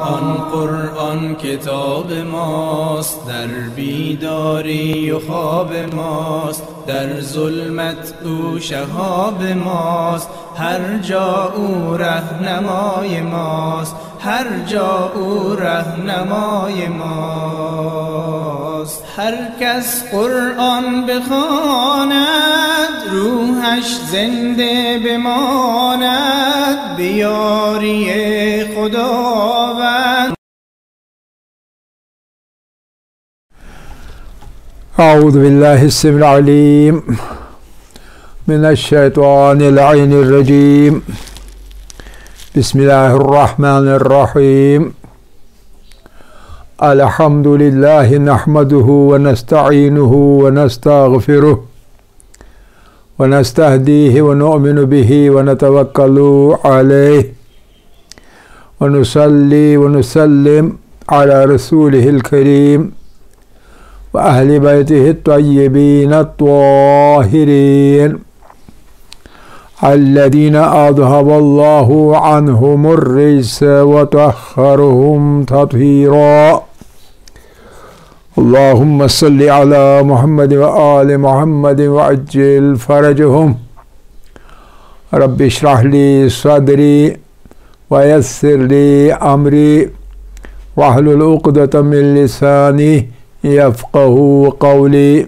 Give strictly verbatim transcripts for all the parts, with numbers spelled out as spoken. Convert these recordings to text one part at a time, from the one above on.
آن قرآن کتاب ماست، در بیداری و خواب ماست، در ظلمت او شهاب ماست، هر جا او رهنمای ماست، هر جا او رهنمای ماست. هر کس قرآن بخواند روحش زنده بماند، به یاری خداوند. أعوذ بالله السميع العليم من الشيطان اللعين الرجيم. بسم الله الرحمن الرحيم. الحمد لله نحمده ونستعينه ونستغفره ونستهديه ونؤمن به ونتوكل عليه ونصلي ونسلم على رسوله الكريم وأهل بيته الطيبين الطاهرين الذين أذهب الله عنهم الرجس وطهرهم تطهيرا. اللهم صل على محمد وآل محمد وعجل فرجهم. رب اشرح لي صدري ويسر لي أمري واحلل عقدة من لساني يفقه قولي.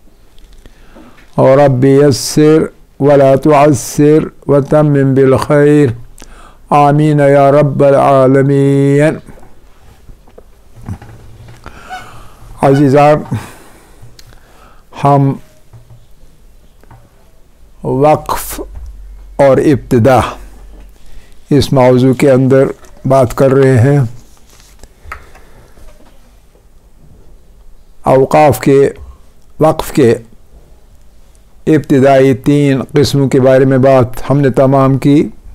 رب يسر ولا تعسر وتمم بالخير. آمين يا رب العالمين. अज़ीज़ान, हम वक्फ़ और इब्तिदा इस मौजू के अंदर बात कर रहे हैं। औक़ाफ़ के वक्फ़ के इब्तिदाई तीन किस्मों के बारे में बात हमने तमाम की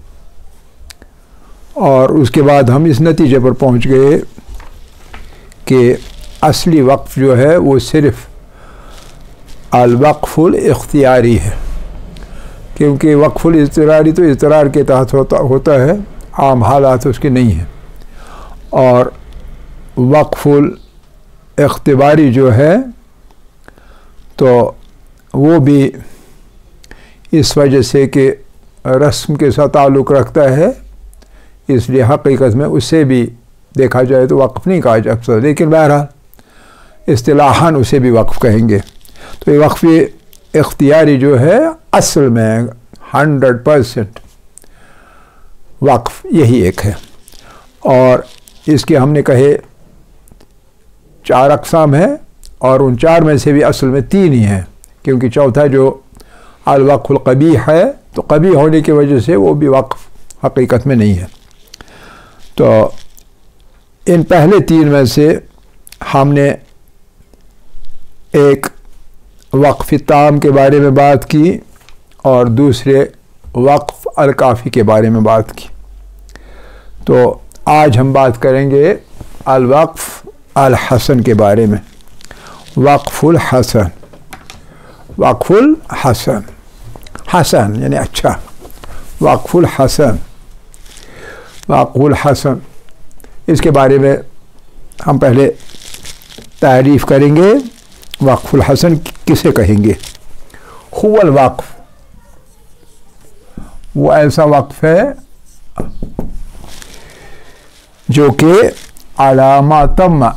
और उसके बाद हम इस नतीजे पर पहुंच गए कि असली वक्फ़ जो है वो सिर्फ़ अल-वक़्फ़ुल इख्तियारी है, क्योंकि वक़्फ़ुल इज़्तिरारी तो इज़्तिरार के तहत होता होता है, आम हालात उसके नहीं है। और वक़्फ़ुल इख्तिबारी जो है तो वो भी इस वजह से कि रस्म के साथ ताल्लुक़ रखता है, इसलिए हकीकत में उससे भी देखा जाए तो वक्फ़ नहीं कहा जा सकता, लेकिन बहरहाल इस्तिलाहन उसे भी वक्फ़ कहेंगे। तो ये वक्फ़ इख्तियारी जो है असल में हंड्रेड परसेंट वक्फ़ यही एक है। और इसके हमने कहे चार अक़साम है और उन चार में से भी असल में तीन ही हैं, क्योंकि चौथा जो अल-वक़्फ़ुल क़बीह है तो क़बीह होने की वजह से वो भी वक्फ़ हकीकत में नहीं है। तो इन पहले तीन में से हमने एक वक्फ़ ताम के बारे में बात की और दूसरे वक्फ़ अल-काफ़ी के बारे में बात की। तो आज हम बात करेंगे अल-वक़्फ़ अल-हसन के बारे में। वक़्फ़ुल हसन, वक़्फ़ुल हसन, हसन यानी अच्छा, वक़्फ़ुल हसन, वक़्फ़ुल हसन, इसके बारे में हम पहले तारीफ़ करेंगे। वक़्फ़ुल हसन किसे कहेंगे? हुवल वक़्फ़, वो ऐसा वक़्फ़ है जो कि अलामा तम्मा,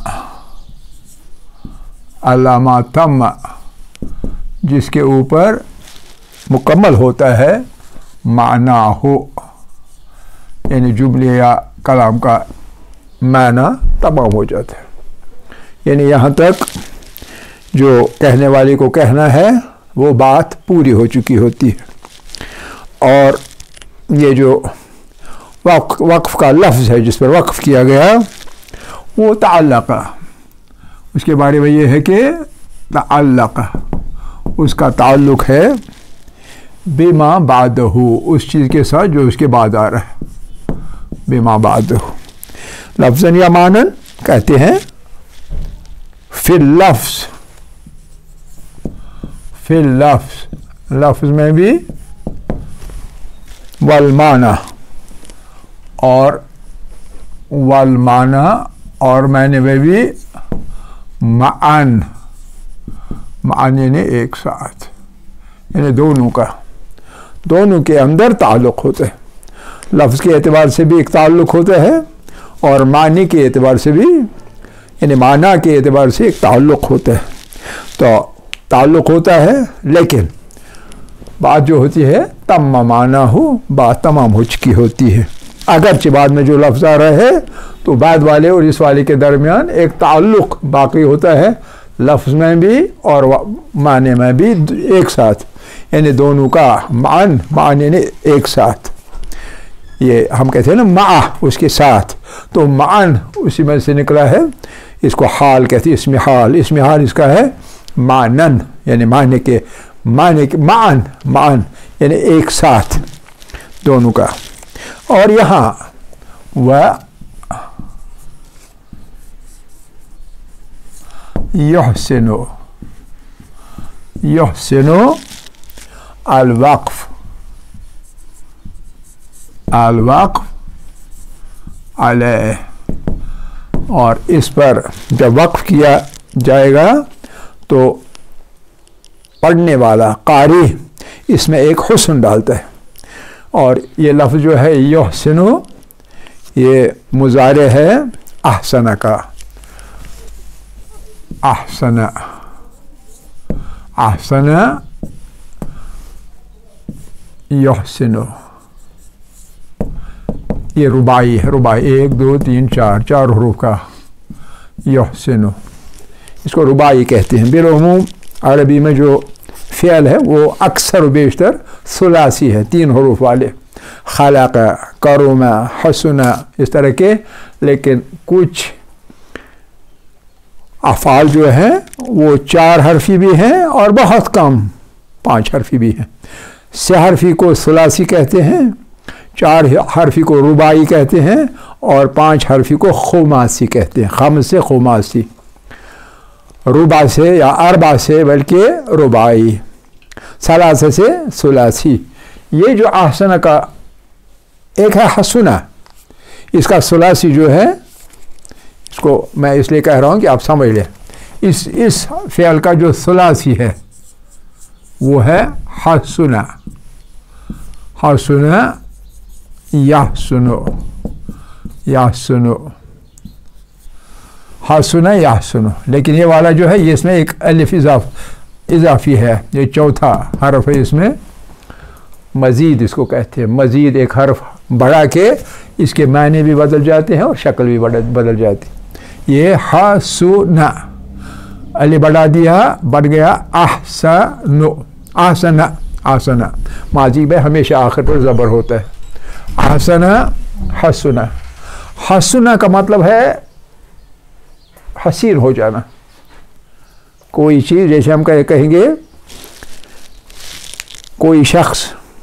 अलामा तम्मा, जिसके ऊपर मुकम्मल होता है माना हो, यानी जुमले या कलाम का माना तमाम हो जाता है। यानी यहाँ तक जो कहने वाले को कहना है वो बात पूरी हो चुकी होती है। और ये जो वक्फ़ वक्फ़ का लफ्ज़ है जिस पर वक्फ़ किया गया वो तअल्लक़, उसके बारे में ये है कि तअल्लक़, उसका ताल्लुक़ है बिमा बादहू, उस चीज़ के साथ जो उसके बाद आ रहा है। बिमा बादहू लफ्ज़न या मानन कहते हैं। फिल लफ्ज़, फिल लफ्ज़, लफ्ज़ में भी वल माना, और वल माना और माने में भी माअन, माअन यानी एक साथ, यानी दोनों का, दोनों के अंदर ताल्लुक़ होते हैं। लफ्ज़ के एतबार से भी एक ताल्लुक़ होता है और मानी के एतबार से भी, यानी माना के एतबार से एक ताल्लुक़ होता है। तो ताल्लुक़ होता है, लेकिन बात जो होती है तम्मा माना हो, बात तमाम हो चुकी होती है। अगरचे बाद में जो लफ्ज़ आ रहा है तो बाद वाले और इस वाले के दरमियान एक ताल्लुक़ बाकी होता है, लफ्ज़ में भी और माने में भी एक साथ, यानी दोनों का मान, मान यानी एक साथ। ये हम कहते हैं ना मा, उसके साथ, तो मान उसी में से निकला है। इसको हाल कहते हैं, इसमें हाल, इसमें हाल इसका है मानन, यानी माने के, माने के मान, मान यानी एक साथ दोनों का। और यहाँ वह युहसिनु, युहसिनु अल वक्फ, अल वक्फ अलैह, और इस पर जब वक्फ किया जाएगा तो पढ़ने वाला कारी इसमें एक हुस्न डालता है। और ये लफ्ज़ जो है युहसिनु, ये मुज़ारे है अहसना का, अहसना, अहसना युहसिनु, ये रुबाई है, रुबाई एक दो तीन चार, चार हरूफ का युहसिनु, इसको रुबाई कहते हैं। बिलउमूम अरबी में जो फ़ियल है वो अक्सर बेशतर सुलासी है, तीन हरूफ वाले, खलक़ा, करुमा, हसना, इस तरह के। लेकिन कुछ अफ़ाल जो हैं वो चार हरफी भी हैं और बहुत कम पाँच हरफी भी हैं। छः हरफी को सुलासी कहते हैं, चार हरफी को रुबाई कहते हैं और पाँच हरफी को खुमासी कहते हैं। खम से खुमासी, रुबा से या अरबा से बल्कि रुबाई, सलासा से सुलासी। ये जो अहसना का एक है हसना, इसका सुलासी जो है, इसको मैं इसलिए कह रहा हूँ कि आप समझ लें, इस इस फ़ियल का जो सुलासी है वो है हसना, हसना यह सुनो, यह सुनो, हसना यह सुनो। लेकिन ये वाला जो है ये इसमें एक अलिफ इजाफ इजाफी है, ये चौथा हर्फ है इसमें, मज़ीद इसको कहते हैं। मज़ीद एक हर्फ बढ़ा के इसके मायने भी बदल जाते हैं और शक्ल भी बदल जाती है। ये हसना, अली बढ़ा दिया, बढ़ गया अहसनु, आहसना, आहसना। माजी में हमेशा आखिर पर ज़बर होता है। आहसना, हसना, हसना का मतलब है हसीन हो जाना। कोई चीज़, जैसे हम कह कहेंगे कोई शख्स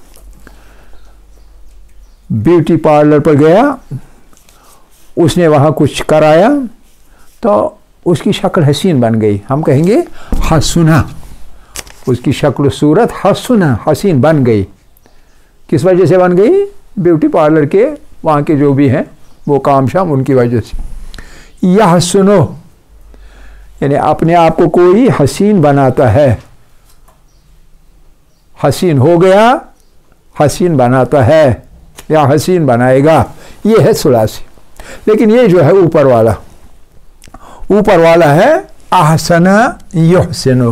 ब्यूटी पार्लर पर गया, उसने वहाँ कुछ कराया तो उसकी शक्ल हसीन बन गई, हम कहेंगे हसना, उसकी शक्ल सूरत हसना, हसीन बन गई। किस वजह से बन गई? ब्यूटी पार्लर के वहाँ के जो भी हैं वो काम शाम, उनकी वजह से। यह सुनो यानी अपने आप को कोई हसीन बनाता है, हसीन हो गया, हसीन बनाता है या हसीन बनाएगा, ये है सुलासी। लेकिन ये जो है ऊपर वाला, ऊपर वाला है आहसना युहसिनु,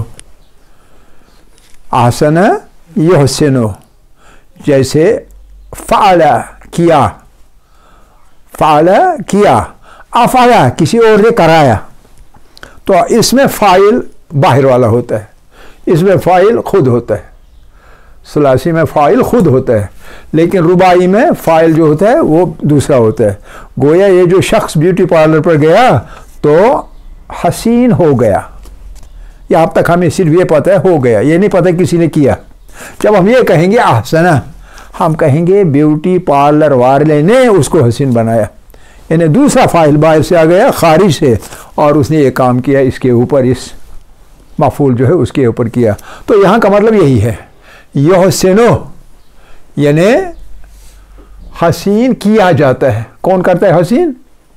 आहसना युहसिनु। जैसे फ़अला किया, फ़अला किया, अफ़अला किसी और ने कराया, तो इसमें फ़ाइल बाहर वाला होता है, इसमें फ़ाइल खुद होता है। सुलासी में फ़ाइल खुद होता है, लेकिन रुबाई में फ़ाइल जो होता है वो दूसरा होता है। गोया ये जो शख्स ब्यूटी पार्लर पर गया तो हसीन हो गया, या अब तक हमें सिर्फ ये पता है हो गया, ये नहीं पता किसी ने किया। जब हम ये कहेंगे आहसना, हम कहेंगे ब्यूटी पार्लर वाले ने उसको हसीन बनाया, यानी दूसरा फ़ाइल बाहर से आ गया, खारिज से, और उसने ये काम किया, इसके ऊपर इस मफ़ूल जो है उसके ऊपर किया। तो यहाँ का मतलब यही है, युहसिनु यानी हसीन किया जाता है। कौन करता है हसीन?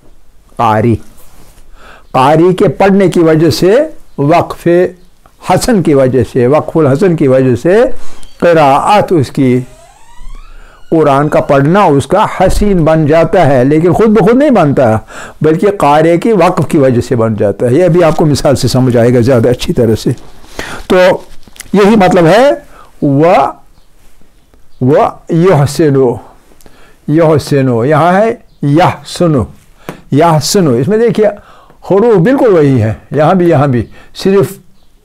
कारी, कारी के पढ़ने की वजह से, वक्फ हसन की वजह से, वक्फुल हसन की वजह से क़िराअत उसकी, कुरान का पढ़ना उसका हसीन बन जाता है, लेकिन खुद ब खुद नहीं बनता, बल्कि क़ारे की वक्फ की वजह से बन जाता है। यह भी आपको मिसाल से समझ आएगा ज़्यादा अच्छी तरह से। तो यही मतलब है वह वह यह सुनो, यह सुनो, यहाँ है यह सुनो, यह सुनो। इसमें देखिए हुरूफ बिल्कुल वही है, यहाँ भी यहाँ भी, सिर्फ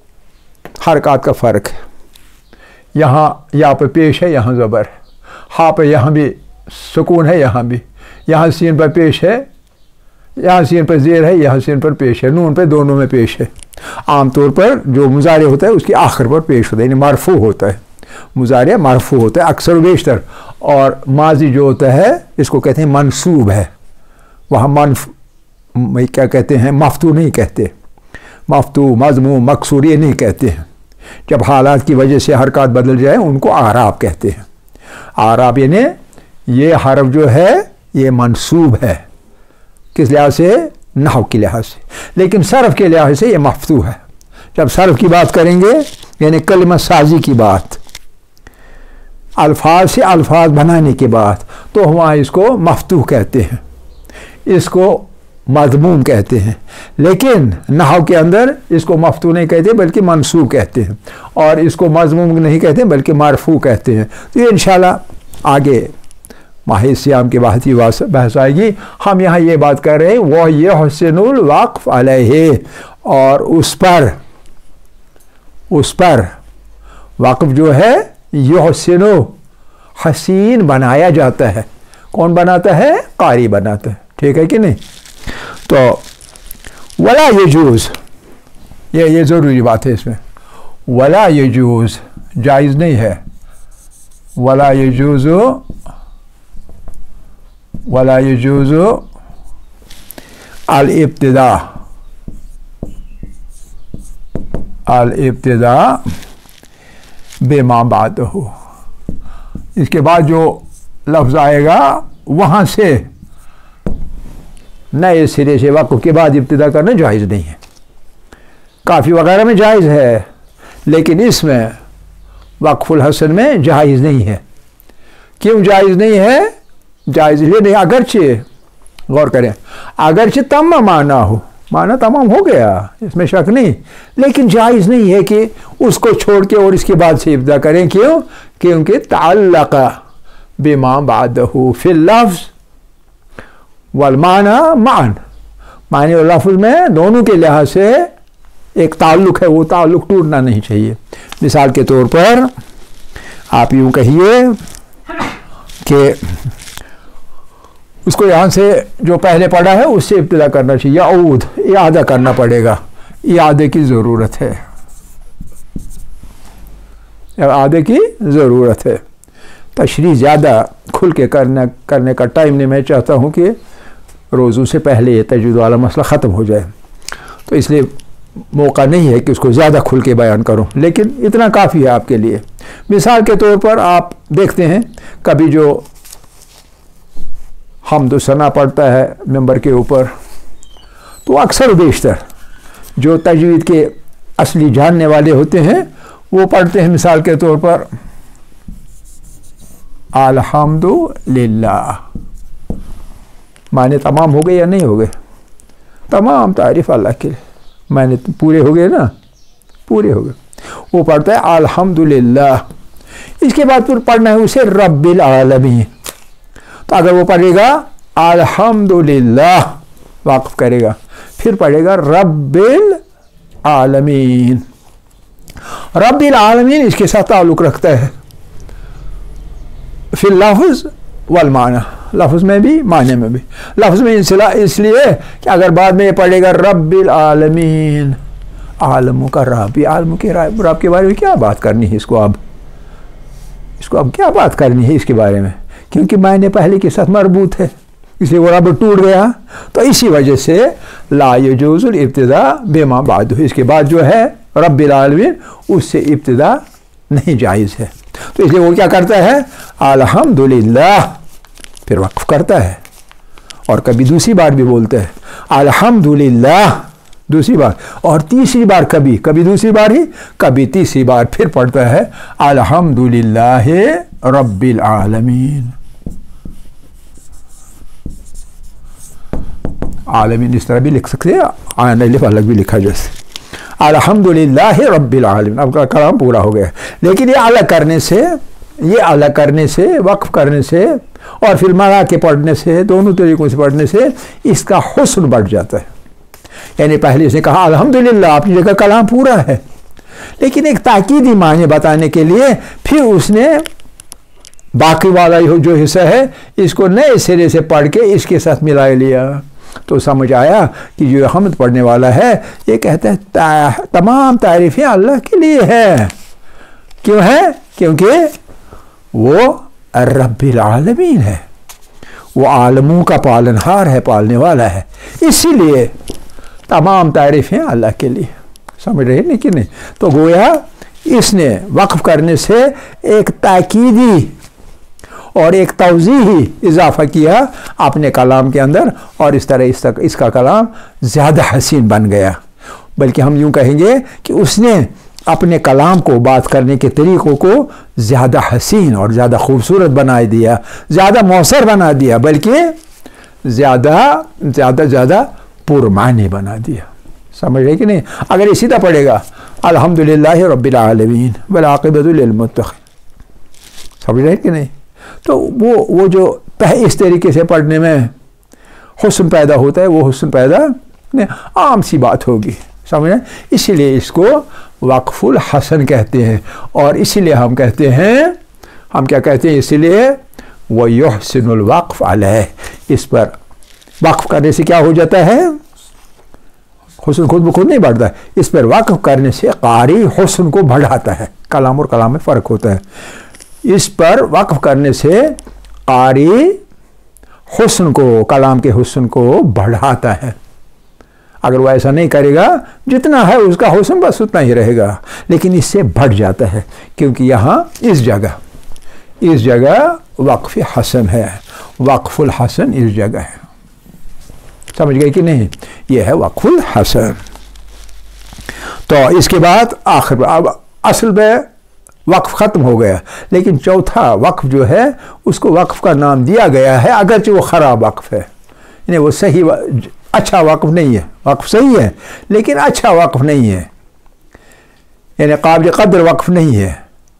हरकत का फ़र्क है। यहाँ यहाँ पे पेश है, यहाँ ज़बर है, हाँ पे यहाँ भी सुकून है, यहाँ भी, यहाँ सीन पर पेश है, यहाँ सीन पर ज़ेर है, यहाँ सीन पर पेश है, नून पे दोनों में पेश है। आमतौर पर जो मुजारे होता है उसकी आखिर पर पेश होता है, यानी मरफू होता है, मुजारे मरफू होता है अक्सर बेशतर। और माजी जो होता है इसको कहते हैं मनसूब है, वहाँ मन क्या कहते हैं, मफ्तू नहीं कहते, मफ्तू मज़मू मकसूर ये नहीं कहते हैं। जब हालात की वजह से हरकत बदल जाए उनको आराब कहते हैं। आराब यानी ये हरफ जो है ये मनसूब है, किस लिहाज से, नहव के लिहाज से, लेकिन सरफ के लिहाज से ये मफ्तू है। जब सरफ की बात करेंगे यानी कलिमा साजी की बात, अल्फाज से अल्फाज बनाने की बात, तो वहाँ इसको मफ्तू कहते हैं, इसको मज़मूम कहते हैं। लेकिन नहव के अंदर इसको मफ्तू नहीं कहते बल्कि मनसूब कहते हैं, और इसको मज़मूम नहीं कहते बल्कि मरफू कहते हैं। तो ये इंशाल्लाह आगे माह सियाम के बाद ही बहस आएगी। हम यहाँ ये बात कर रहे हैं वह ये हुस्नुल वक्फ अलैहि, और उस पर उस पर वक्फ जो है ये हुस्नु हसीन बनाया जाता है। कौन बनाता है, कारी बनाता है, ठीक है कि नहीं। तो वला यजूज़, ये ये ज़रूरी बात है इसमें, वला यजूज़ जायज़ नहीं है, वला यजूज़ वला यजूज़ अल इब्तिदा, अल इब्तिदा बेमा बादहु, इसके बाद जो लफ्ज़ आएगा वहाँ से नए सिरे से वक़्फ़ के बाद इब्तिदा करना जायज़ नहीं है। काफ़ी वगैरह में जायज़ है, लेकिन इसमें वक़्फ़ुल हसन में जायज़ नहीं है। क्यों जायज़ नहीं है, जायज़ इसलिए नहीं, अगरचे गौर करें, अगरचे तमाम माना हो, माना तमाम हो गया, इसमें शक नहीं, लेकिन जायज़ नहीं है कि उसको छोड़ के और इसके बाद से इब्तिदा करें। क्यों, क्योंकि ताल्लक़ा बिमा बादहु फिल लफ्ज़ वल माना मान, माने और लफ्ज़ में दोनों के लिहाज से एक ताल्लुक़ है, वो ताल्लुक़ टूटना नहीं चाहिए। मिसाल के तौर पर आप यूँ कहिए कि उसको यहाँ से जो पहले पढ़ा है उससे इब्तिदा करना चाहिए, याऊद इआदा करना पड़ेगा, इआदे की ज़रूरत है, इआदे की ज़रूरत है। तशरीह ज़्यादा खुल के करना करने का टाइम नहीं, मैं चाहता हूँ कि रोज़ू से पहले ये तजवीज़ वाला मसला ख़त्म हो जाए, तो इसलिए मौका नहीं है कि उसको ज़्यादा खुल के बयान करूँ, लेकिन इतना काफ़ी है आपके लिए। मिसाल के तौर पर आप देखते हैं कभी जो हम्द सना पढ़ता है मेंबर के ऊपर, तो अक्सर बेशतर जो तजवीद के असली जानने वाले होते हैं वो पढ़ते हैं मिसाल के तौर पर अल्हम्दुलिल्लाह, माने तमाम हो गए या नहीं हो गए, तमाम तारीफ़ अल्लाह के लिए, माने पूरे हो गए ना, पूरे हो गए। वो पढ़ता है अल्हम्दुलिल्लाह, इसके बाद फिर पढ़ना है उसे रब्बिल आलमीन। तो अगर वो पढ़ेगा अल्हम्दुलिल्लाह वाक़फ़ करेगा, फिर पढ़ेगा रब्बिल आलमीन। रब्बिल आलमीन इसके साथ ताल्लुक़ रखता है फिर लफ्ज़ वल माना, लफ्ज़ में भी माने में भी। लफ्ज़ में इंसिला इसलिए कि अगर बाद में ये पढ़ेगा रब्बिल आलमीन, आलमों का रब, आलमों के रब के बारे में क्या बात करनी है इसको, अब इसको अब क्या बात करनी है इसके बारे में, क्योंकि मायने पहले के साथ मरबूत है, इसलिए वो रब टूट गया। तो इसी वजह से ला यजूज़ुल इब्तिदा बिमा बादहु, इसके बाद जो है रब्बिल आलमीन उससे इब्तिदा नहीं जायज़ है। तो इसलिए वो क्या करता है अल्हम्दुलिल्लाह, फिर वक्फ करता है, और कभी दूसरी बार भी बोलते हैं अल्हम्दुलिल्लाह दूसरी बार, और तीसरी बार कभी कभी दूसरी बार ही कभी तीसरी बार फिर पढ़ता है अल्हम्दुलिल्लाह रब्बिल आलमीन। आलमीन इस तरह भी लिख सकते हैं, आन अलिफ अलग भी लिखा जैसे अल्हम्दुलिल्लाह रब्बिल आलमीन। आपका कलाम पूरा हो गया। लेकिन ये अलग करने से, ये अलग करने से, वक्फ करने से और फिर मरा के पढ़ने से, दोनों तरीकों से पढ़ने से इसका हुस्न बढ़ जाता है। यानी पहले इसने कहा अल्हम्दुलिल्लाह, अपनी जगह कलाम पूरा है, लेकिन एक ताकीदी माने बताने के लिए फिर उसने बाकी वाला जो हिस्सा है इसको नए सिरे से पढ़ के इसके साथ मिला लिया। तो समझ आया कि जो हम्द पढ़ने वाला है ये कहता है ता, तमाम तारीफ़ें अल्लाह के लिए है। क्यों है? क्योंकि वो रब्बिल आलमीन है, वो आलमों का पालनहार है, पालने वाला है, इसीलिए तमाम तारीफ़ें अल्लाह के लिए। समझ रहे हैं कि नहीं? तो गोया इसने वक्फ करने से एक ताकीदी और एक तवज़ीही इजाफा किया अपने कलाम के अंदर, और इस तरह इस तक इसका कलाम ज़्यादा हसीन बन गया। बल्कि हम यूँ कहेंगे कि उसने अपने कलाम को, बात करने के तरीक़ों को ज़्यादा हसीन और ज़्यादा खूबसूरत बना दिया, ज़्यादा मौसर बना दिया, बल्कि ज़्यादा ज़्यादा ज़्यादा पुरमानी बना दिया। समझ रहे कि नहीं? अगर इसी तरह पढ़ेगा अल्हम्दुलिल्लाह रब्बिल आलमीन वल आक़िबतु लिल मुत्तक़ीन, समझ रहे कि नहीं? तो वो वो जो इस तरीके से पढ़ने में हुस्न पैदा होता है, वो हुस्न पैदा नहीं, आम सी बात होगी। समझ रहे? इसीलिए इसको वक्फुल हसन कहते हैं। और इसीलिए हम कहते हैं, हम क्या कहते हैं? इसीलिए वो युहसिनुल वक्फ अलैह, इस पर वक्फ करने से क्या हो जाता है? हुस्न खुद ब खुद नहीं बढ़ता है, इस पर वक्फ करने से कारी हुस्न को बढ़ाता है। कलाम और कलाम में फ़र्क होता है। इस पर वक्फ करने से कारी हुस्न को, कलाम के हुस्न को बढ़ाता है। अगर वो ऐसा नहीं करेगा, जितना है उसका हुस्न बस उतना ही रहेगा, लेकिन इससे बढ़ जाता है, क्योंकि यहाँ इस जगह इस जगह वक्फ हसन है, वक्फुल हसन इस जगह है। समझ गए कि नहीं? ये है वक्फुल हसन। तो इसके बाद आखिर, अब असल में वक्फ ख़त्म हो गया, लेकिन चौथा वक्फ जो है उसको वक्फ का नाम दिया गया है, अगरचे वो ख़राब वक्फ है, यानी वो सही अच्छा वक्फ नहीं है। वक्फ सही है लेकिन अच्छा वक्फ नहीं है, यानी काबिल कदर वक्फ नहीं है।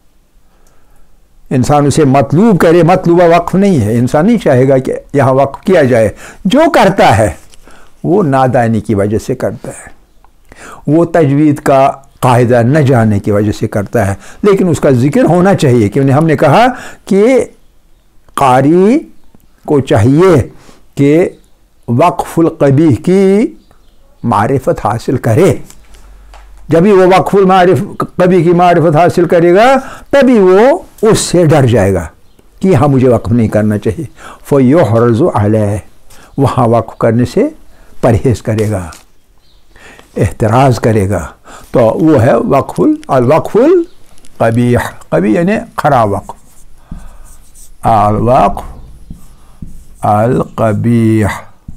इंसान उसे मतलूब करे, मतलूबा वक्फ नहीं है। इंसान नहीं चाहेगा कि यहाँ वक्फ किया जाए। जो करता है वो नादानी की वजह से करता है, वो तजवीद का कायदा न जानने की वजह से करता है, लेकिन उसका जिक्र होना चाहिए। क्योंकि हमने कहा कि कारी को चाहिए कि वक्फुल कबीह की मारिफत हासिल करे। जब भी वो वक्फुल मारिफ कबीह की मारिफत हासिल करेगा, तभी वो उससे डर जाएगा कि हाँ मुझे वक्फ नहीं करना चाहिए। फ़युहरज़ु अलैह, वहाँ वक्फ करने से परहेज़ करेगा, एहतराज़ करेगा। तो वो है वक्फुल अल वक्फुल कबीह, कबीह यानी खराब वक्फ, अल वक्फ अल कबीह,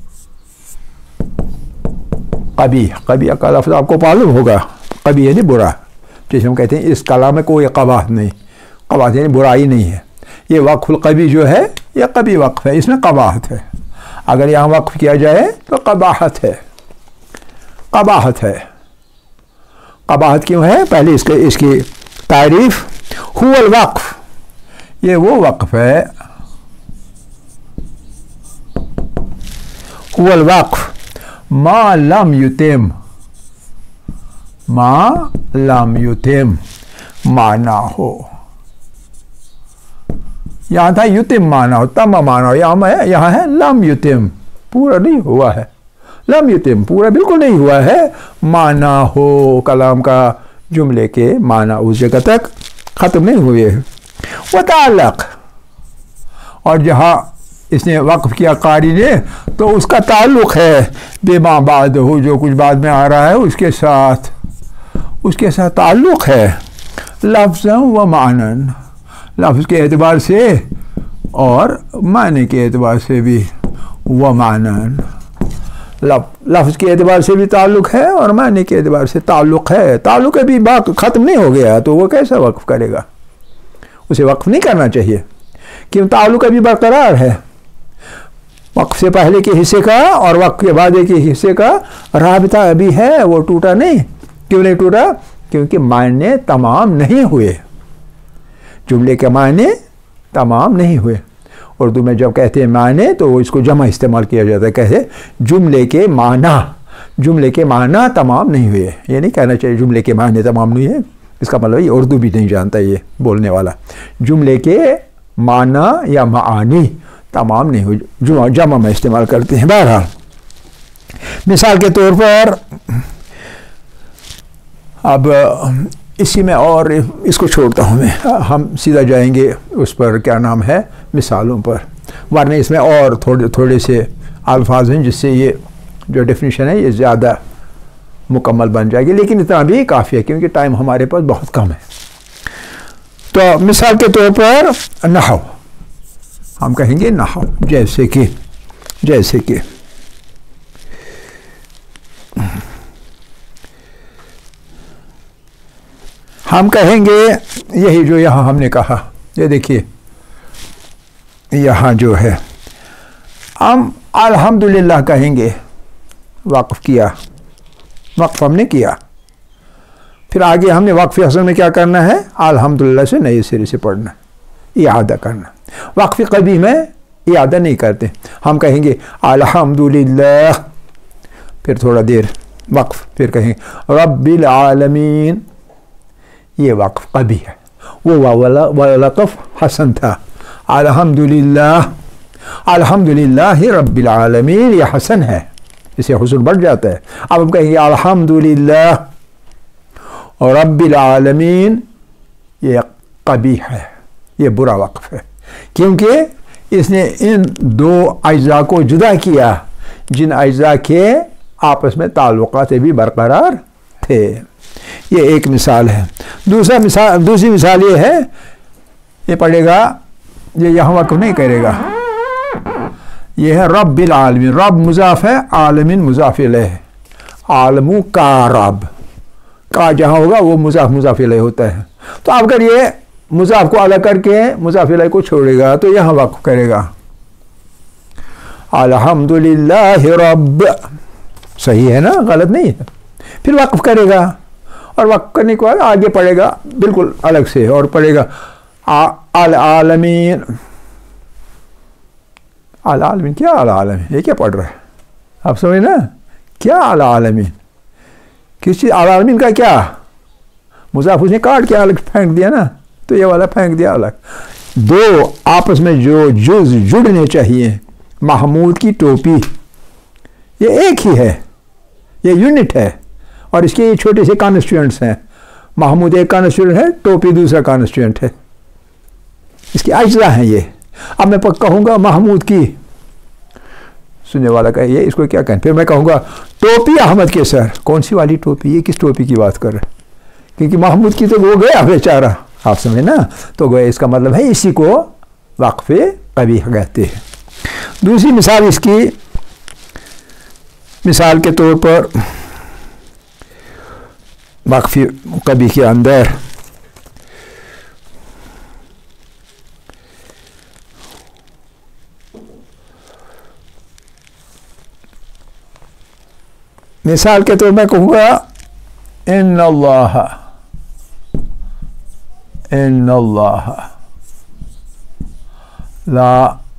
कबीह कबीह का लफ्ज़ आपको मालूम होगा। कबीह यानी बुरा, जैसे हम कहते हैं इस कलाम में कोई कबाहत नहीं, कबाहत यानी बुराई नहीं है। ये वक्फुल कबीह जो है ये कबीह वक्फ है, इसमें कबाहत है। अगर यहाँ वक्फ किया जाए तो कबाहत है, कबाहत है। कबाहत क्यों है? पहले इसके इसकी तारीफ, हुवल वक्फ, ये वो वक्फ है, हुवल वक्फ मा लम युतिम, मा लम युतिम माना हो। यहाँ था युतिम माना हो, तम माना हो, यहाँ है यहाँ है लम युतिम, पूरा नहीं हुआ है। लम युतिम पूरा बिल्कुल नहीं हुआ है, माना हो, कलाम का जुमले के माना उस जगह तक ख़त्म नहीं हुए। व ताल्लुक़, और जहाँ इसने वक्फ किया कारी ने, तो उसका ताल्लुक़ है बेमा बाद हो, जो कुछ बाद में आ रहा है उसके साथ, उसके साथ ताल्लुक़ है। लफ्ज़न व मानन, लफ्ज़ के एतबार से और माने के एतबार से भी। व मानन, लफ लफ्ज़ के एतबार से भी ताल्लुक़ है और मानी के एतबार से ताल्लुक़ है। ताल्लुक़ अभी बात ख़त्म नहीं हो गया तो वो कैसा वक्फ़ करेगा, उसे वक्फ़ नहीं करना चाहिए, क्यों ताल्लुक़ अभी बरकरार है। वक्फ़ से पहले के हिस्से का और वक्फ़ के बाद के हिस्से का राबिता अभी है, वो टूटा नहीं। क्यों नहीं टूटा? क्योंकि मायने तमाम नहीं हुए, जुमले के मायने तमाम नहीं हुए। उर्दू में जब कहते हैं मायने तो वो इसको जमा इस्तेमाल किया जाता है, कहते जुमले के माना, जुमले के माना तमाम नहीं हुए। ये नहीं कहना चाहिए जुमले के मायने तमाम नहीं है, इसका मतलब ये उर्दू भी नहीं जानता ये बोलने वाला। जुमले के माना या मानी तमाम नहीं हुए, जो जमा में इस्तेमाल करते हैं। बहरहाल मिसाल के तौर पर अब इसी में और इसको छोड़ता हूँ मैं, हम सीधा जाएंगे उस पर, क्या नाम है, मिसालों पर, वरना इसमें और थोड़े थोड़े से अल्फाज हैं जिससे ये जो डेफिनेशन है ये ज़्यादा मुकम्मल बन जाएगी, लेकिन इतना भी काफ़ी है क्योंकि टाइम हमारे पास बहुत कम है। तो मिसाल के तौर पर नहव, हम कहेंगे नहव, जैसे कि जैसे कि हम कहेंगे यही जो यहाँ हमने कहा, ये देखिए यहाँ जो है हम अल्हम्दुलिल्लाह कहेंगे, वक्फ़ किया, वक्फ़ हमने किया, फिर आगे हमने वक्फ़ हसन में क्या करना है, अल्हम्दुलिल्लाह से नए सिरे से पढ़ना, इआदा करना। वक्फ़ कभी में इआदा नहीं करते, हम कहेंगे अल्हम्दुलिल्लाह, फिर थोड़ा देर वक्फ़, फिर कहेंगे रब्बिल आलमीन, ये वक्फ़ कभी है, वो वक़फ़ हसन था। अल्हम्दुलिल्लाह, अल्हम्दुलिल्लाह रब्बिल आलमीन, ये हसन है, इसे हुस्न बढ़ जाता है। अब हम कहेंगे अल्हम्दुलिल्लाह और रब्बिल आलमीन, ये कभी है, ये बुरा वक्फ़ है, क्योंकि इसने इन दो अज्जा को जुदा किया जिन अज्जा के आपस में ताल्लुक़ात भी बरकरार थे। ये एक मिसाल है। दूसरा मिसाल, दूसरी मिसाल ये है, ये पढ़ेगा, ये यहाँ वक्फ़ नहीं करेगा, ये है रब्बिल आलमीन, रब मुज़ाफ़ है, आलमीन मुज़ाफ़ इलैह है, आलमू का रब, का जहाँ होगा वो मुज़ाफ़ मुज़ाफ़ इलैह होता है। तो अगर ये मुज़ाफ़ को अलग करके मुज़ाफ़ इलैह को छोड़ेगा तो यहाँ वक्फ़ करेगा अल्हम्दुलिल्लाह रब, सही है ना, गलत नहीं है। फिर वक्फ़ करेगा और वक्फ़ करने के बाद आगे पढ़ेगा बिल्कुल अलग से और पढ़ेगा अल आलमीन, अल आलमीन, क्या अल आलमीन, ये क्या पढ़ रहा है, आप समझ ना, क्या अल आलमीन, किस चीज़ अल आलमीन का क्या, मुज़ाफ़ उसने काट के अलग फेंक दिया ना, तो ये वाला फेंक दिया अलग। दो आपस में जो जुज जुड़ने चाहिए, महमूद की टोपी, ये एक ही है, ये यूनिट है और इसके ये छोटे से कॉन्स्टिट्यूएंट्स हैं। महमूद एक कॉन्स्टिट्यूएंट है, टोपी दूसरा कॉन्स्टिट्यूएंट है, इसके अज्जा हैं ये। अब मैं कहूँगा महमूद की, सुनने वाला का ये इसको क्या कहें, फिर मैं कहूँगा टोपी अहमद के सर, कौन सी वाली टोपी, ये किस टोपी की बात कर रहे हैं, क्योंकि महमूद की तो वो गया बेचारा, आप समझे ना, तो गए, इसका मतलब है इसी को वक्फ़े कभी कहते हैं। दूसरी मिसाल इसकी, मिसाल के तौर पर वक्फ़ी कभी के अंदर मिसाल के तौर मैं कहूँगा इन्नल्लाह, इन्नल्लाह ला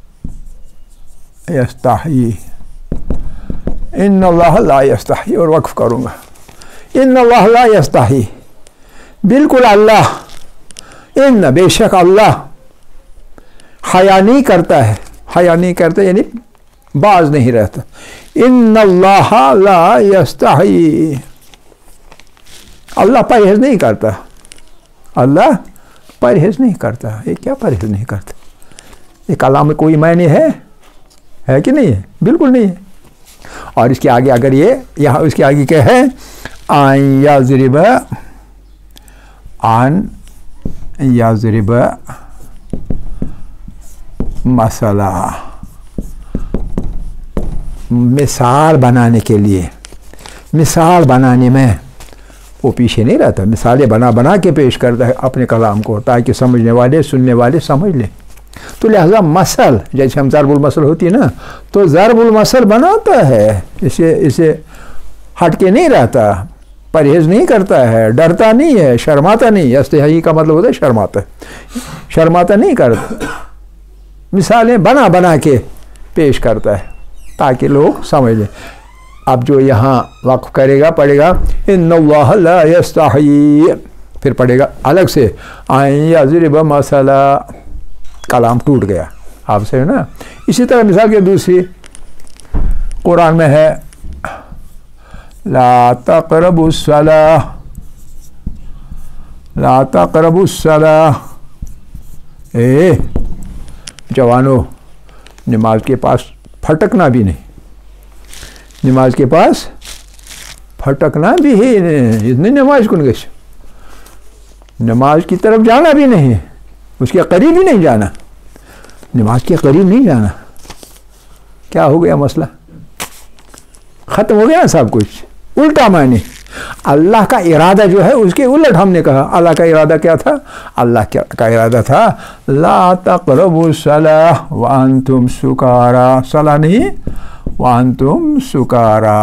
यस्तही, इन्नल्लाह ला यस्तही, और वक्फ़ करूँगा इन्नल्लाह ला यस्तही, बिल्कुल अल्लाह, इन बेशक अल्लाह हया नहीं करता है, हया नहीं करता यानी बाज नहीं रहता, इन्नल्लाह ला यस्तही, अल्लाह परहेज़ नहीं करता, अल्लाह परहेज़ नहीं करता। ये क्या परहेज़ नहीं करता, ये कलाम में कोई मायने है है कि नहीं है, बिल्कुल नहीं है। और इसके आगे अगर ये यहाँ उसके आगे क्या है, आन याज़रिब, आन याज़रिब मसला, मिसाल बनाने के लिए, मिसाल बनाने में वो पीछे नहीं रहता, मिसालें बना बना के पेश करता है अपने कलाम को, ताकि समझने वाले सुनने वाले समझ लें। तो लिहाजा मसल, जैसे हम ज़रबुल मसल होती है ना, तो ज़रबुल मसल बनाता है, इसे इसे हट के नहीं रहता, परहेज़ नहीं करता है, डरता नहीं है, शर्माता नहीं है। इस्तिहाई का मतलब होता है शर्माता, शर्माता नहीं करता, मिसालें बना बना के पेश करता है ताकि लोग समझ लें। अब जो यहाँ वक्फ करेगा पढ़ेगा इन्नल्लाह ला यस्तही, फिर पढ़ेगा अलग से अन यज़रिब मसला, कलाम टूट गया आपसे, है ना। इसी तरह मिसाल के दूसरी कुरान में है ला तक़रबुस्सलाह, ला तक़रबुस्सलाह, ए जवानों नमाज के पास फटकना भी नहीं, नमाज के पास फटकना भी ही नहीं, इतनी नमाज कौन गई, नमाज की तरफ जाना भी नहीं, उसके करीब ही नहीं जाना, नमाज के करीब नहीं जाना। क्या हो गया मसला, ख़त्म हो गया सब कुछ, उल्टा माने। अल्लाह का इरादा जो है उसके उलट हमने कहा। अल्लाह का इरादा क्या था, अल्लाह का इरादा था ला तक़रबुस्सलाह व अंतुम सुकारा, सला नहीं व अंतुम सुकारा,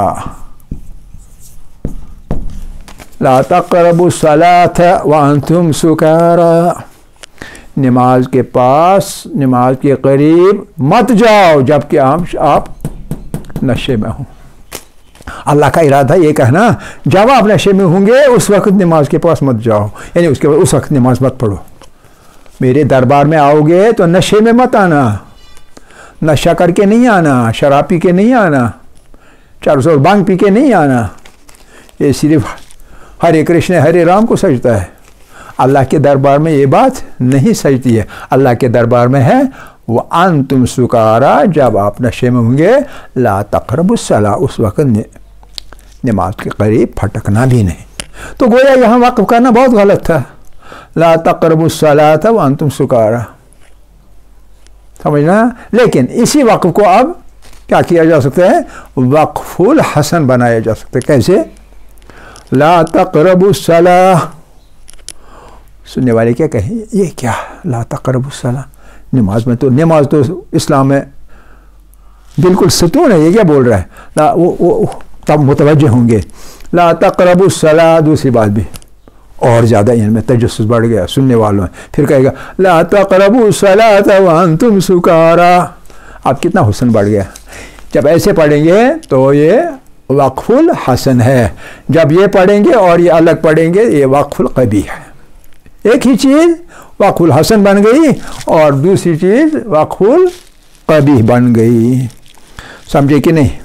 ला तक़रबुस्सलात व अंतुम सुकारा, नमाज के पास, नमाज के करीब मत जाओ जबकि आप आप नशे में हो। अल्लाह का इरादा ये कहना जब आप नशे में होंगे उस वक्त नमाज के पास मत जाओ, यानी उसके बाद उस वक्त नमाज मत पढ़ो। मेरे दरबार में आओगे तो नशे में मत आना, नशा करके नहीं आना, शराब पी के नहीं आना, चार सौ बांग पी के नहीं आना, ये सिर्फ हरे कृष्ण हरे राम को सजता है। अल्लाह के दरबार में ये बात नहीं सजती है। अल्लाह के दरबार में है वो अंतुम सुकारा, जब आप नशे में होंगे, ला तक़रबुस्सलाह, उस वक्त नमाज के करीब फटकना भी नहीं। तो गोया यहाँ वक़्फ़ करना बहुत गलत था, ला तक़रबुस्सलाह था वो अंतुम सुकारा, समझना। लेकिन इसी वक़्फ़ को अब क्या किया जा सकता है, वक़्फ़ुल हसन बनाया जा सकता है। कैसे, ला तक़रबुस्सलाह, सुनने वाले क्या कहें, ये क्या ला तक़रबुस्सलाह, नमाज में तो, नमाज तो इस्लाम में बिल्कुल सुतून है, ये क्या बोल रहा है, ला वो वो तब मुतवज्जे होंगे। ला तक़रबुस्सलाह, दूसरी बात भी और ज़्यादा इनमें तजस्सुस बढ़ गया सुनने वालों में। फिर कहेगा ला तक़रबुस्सलाह व अंतुम सुकारा, अब कितना हुस्न बढ़ गया। जब ऐसे पढ़ेंगे तो ये वक़्फ़ुल हसन है, जब ये पढ़ेंगे और ये अलग पढ़ेंगे ये वक़्फ़ुल क़बीह है। एक ही चीज़ वक़्फ़ुल हसन बन गई और दूसरी चीज़ वक़्फ़ुल क़बीह बन गई। समझे कि नहीं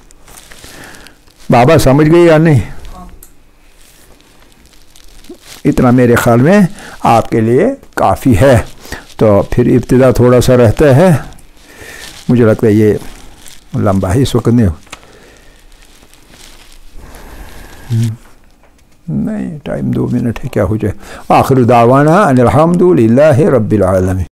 बाबा, समझ गई या नहीं? इतना मेरे ख्याल में आपके लिए काफ़ी है। तो फिर इब्तिदा थोड़ा सा रहता है, मुझे लगता है ये लंबा है इस वक्त नहीं नहीं टाइम दो मिनट है, क्या हो जाए। आखिर दावाना अनिल हम्दुलिल्लाहि रब्बिल आलमीन।